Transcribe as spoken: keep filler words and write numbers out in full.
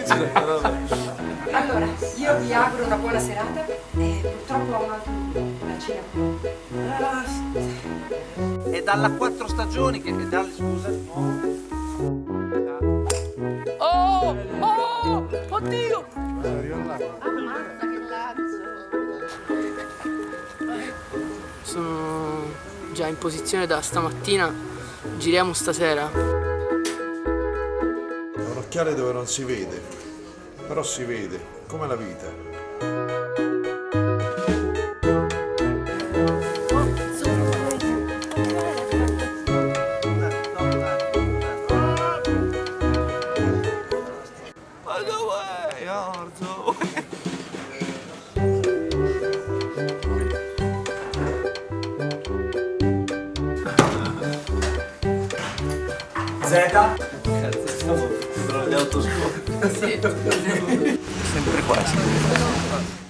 Allora, io vi auguro una buona serata e purtroppo ho un altro la cena. È dalla quattro stagioni che dalle scusa. Oh! Oh! Oddio! Ammazza che lazzo! Sono già in posizione da stamattina, giriamo stasera. È un occhiale dove non si vede, però si vede, come la vita. Zeta? Cazzo, stavo di autoscuola. Sì. Sempre quasi.